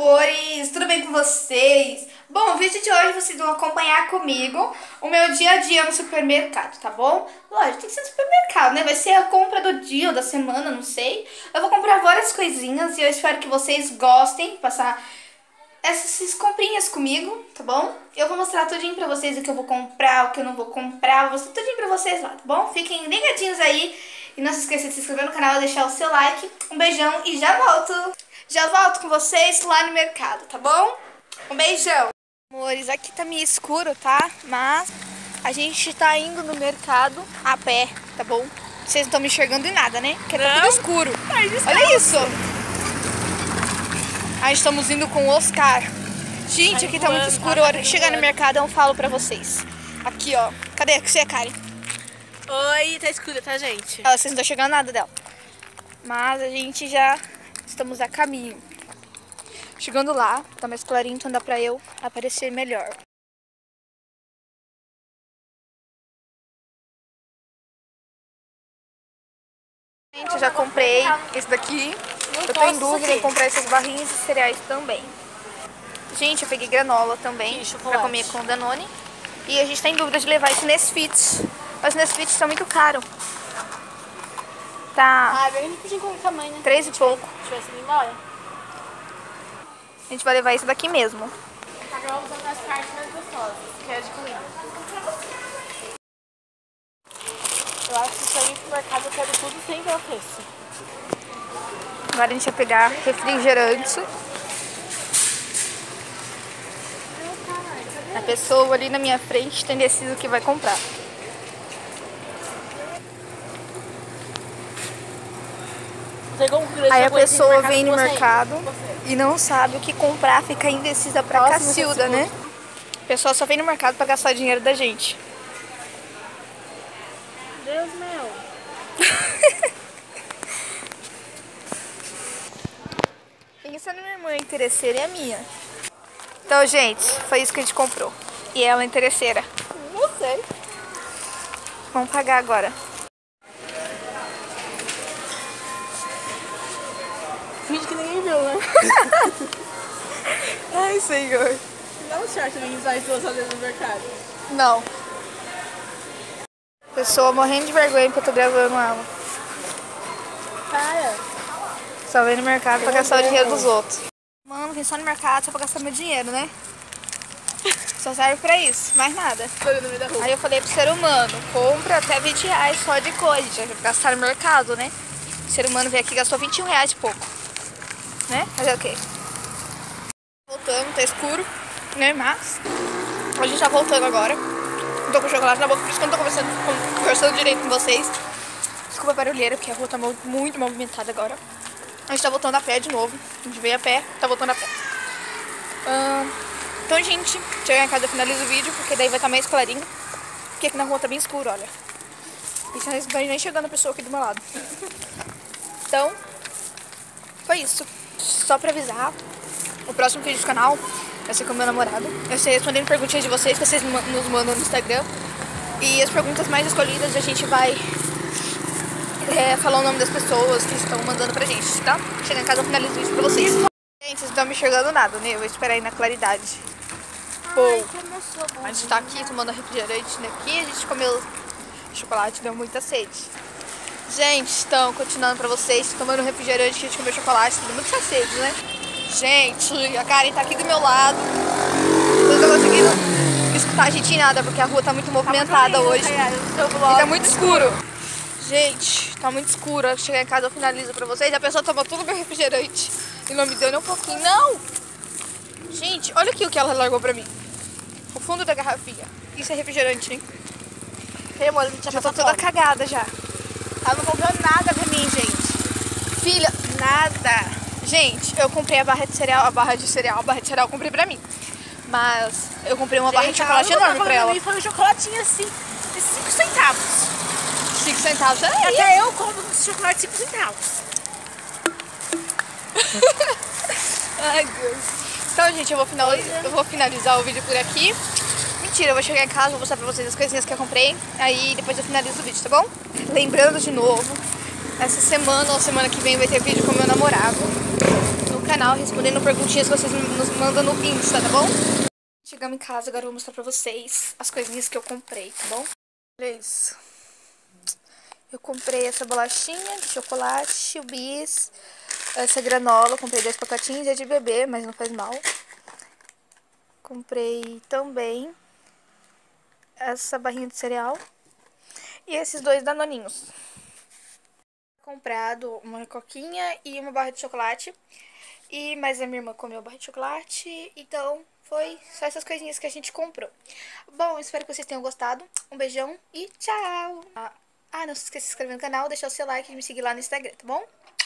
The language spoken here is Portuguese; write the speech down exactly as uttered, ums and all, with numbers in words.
amores, tudo bem com vocês? Bom, o vídeo de hoje vocês vão acompanhar comigo o meu dia a dia no supermercado, tá bom? Lógico, tem que ser no supermercado, né? Vai ser a compra do dia ou da semana, não sei. Eu vou comprar várias coisinhas e eu espero que vocês gostem de passar essas comprinhas comigo, tá bom? Eu vou mostrar tudinho pra vocês o que eu vou comprar, o que eu não vou comprar, vou mostrar tudinho pra vocês lá, tá bom? Fiquem ligadinhos aí e não se esqueça de se inscrever no canal e deixar o seu like. Um beijão e já volto! Já volto com vocês lá no mercado, tá bom? Um beijão! Amores, aqui tá meio escuro, tá? Mas a gente tá indo no mercado a pé, tá bom? Vocês não estão me enxergando em nada, né? Porque tá tudo escuro. Olha isso! Aí estamos indo com o Oscar. Gente, aqui tá muito escuro. A hora de chegar no mercado eu falo pra vocês. Aqui, ó. Cadê você, Karen? Oi, tá escuro, tá, gente? Ela, vocês não estão chegando nada dela. Mas a gente já estamos a caminho. Chegando lá, tá mais clarinho, então dá pra eu aparecer melhor. Gente, eu já comprei esse daqui. Eu tô em dúvida em comprar essas barrinhas de cereais também. Gente, eu peguei granola também pra comer com Danone. E a gente tá em dúvida de levar esse Nesfits. Mas o Nesfits tá muito caro. Tá. Ah, bem rapidinho com o tamanho, né? Três e pouco. Deixa eu ver se ele embora. A gente vai levar esse daqui mesmo. Agora vamos usar as partes mais gostosas, que é de comida. Eu acho que se eu ir pro mercado eu quero tudo sem ver o preço. Agora a gente vai pegar refrigerante. A pessoa ali na minha frente tem decidido o que vai comprar. Aí a pessoa vem no mercado e não sabe o que comprar, fica indecisa pra Cacilda, né? A pessoa só vem no mercado pra gastar dinheiro da gente. Deus meu. Pensa na minha irmã interesseira e a minha. Então, gente, foi isso que a gente comprou. E ela é interesseira. Não sei. Vamos pagar agora. Finge que ninguém viu, né? Ai, senhor. Dá um short também usar as duas vezes no mercado. Não. Pessoa morrendo de vergonha porque eu tô gravando ela. Para. Só vem no mercado pra gastar o dinheiro dos outros. Mano, vem só no mercado só pra gastar meu dinheiro, né? Só serve pra isso, mais nada. Aí eu falei pro ser humano, compra até vinte reais só de coisa. Já vai gastar no mercado, né? O ser humano veio aqui e gastou vinte e um reais e pouco. Né? Fazer o quê? Voltando, tá escuro, né? Mas a gente tá voltando agora. Tô com chocolate na boca, por isso que eu não tô conversando, conversando direito com vocês. Desculpa a barulheira, porque a rua tá muito movimentada agora. A gente tá voltando a pé de novo. A gente veio a pé, tá voltando a pé. Uh, então, gente, chegar em casa eu finalizo o vídeo, porque daí vai estar mais clarinho. Porque aqui na rua tá bem escuro, olha. E não está nem chegando a pessoa aqui do meu lado. Então, foi isso. Só pra avisar, o próximo vídeo do canal vai ser com o meu namorado. Eu sei respondendo perguntinhas de vocês, que vocês nos mandam no Instagram. E as perguntas mais escolhidas a gente vai é, falar o nome das pessoas que estão mandando pra gente, tá? Chegar em casa eu finalizo o vídeo pra vocês. Gente, vocês não estão me enxergando nada, né? Eu vou esperar aí na claridade. Pô, a gente tá aqui tomando refrigerante daqui, a gente comeu chocolate, deu muita sede. Gente, então, continuando pra vocês, tomando refrigerante, que a gente comeu chocolate, deu muita sede, né? Gente, a Karen tá aqui do meu lado. Eu não tô conseguindo escutar a gente em nada, porque a rua tá muito movimentada hoje. E tá muito escuro. Gente, tá muito escuro. Eu chegar em casa eu finalizo pra vocês. A pessoa tomou todo o meu refrigerante e não me deu nem um pouquinho. Não! Gente, olha aqui o que ela largou pra mim. O fundo da garrafinha. Isso é refrigerante, hein? Já tô toda cagada já. Ela não comprou nada pra mim, gente. Filha, nada. Gente, eu comprei a barra de cereal, a barra de cereal, a barra de cereal eu comprei pra mim. Mas eu comprei uma gente, barra de chocolate enorme pra ela. Foi um chocolatinho assim, de cinco centavos. cinco centavos? É Até isso. Eu compro um chocolate de cinco centavos. Ai, Deus. Então, gente, eu vou, final... eu vou finalizar o vídeo por aqui. Mentira, eu vou chegar em casa, vou mostrar pra vocês as coisinhas que eu comprei. Aí depois eu finalizo o vídeo, tá bom? Lembrando de novo, essa semana ou semana que vem vai ter vídeo com o meu namorado no canal respondendo perguntinhas que vocês nos mandam no Insta, tá bom? Chegamos em casa, agora eu vou mostrar pra vocês as coisinhas que eu comprei, tá bom? Olha isso. Eu comprei essa bolachinha de chocolate, o bis, essa granola, comprei dois pacotinhos, é de bebê, mas não faz mal. Comprei também essa barrinha de cereal e esses dois danoninhos. Comprado uma coquinha e uma barra de chocolate, e mas a minha irmã comeu a barra de chocolate, então foi só essas coisinhas que a gente comprou. Bom, espero que vocês tenham gostado. Um beijão e tchau! Ah, não se esqueça de se inscrever no canal, deixar o seu like e me seguir lá no Instagram, tá bom?